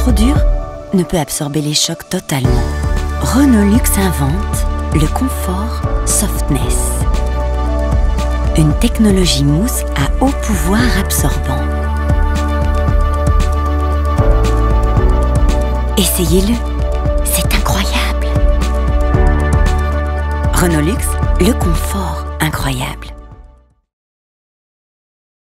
trop dur ne peut absorber les chocs totalement. Renault Luxe invente le confort Softness. Une technologie mousse à haut pouvoir absorbant. Essayez-le, c'est incroyable. Renault Luxe, le confort incroyable.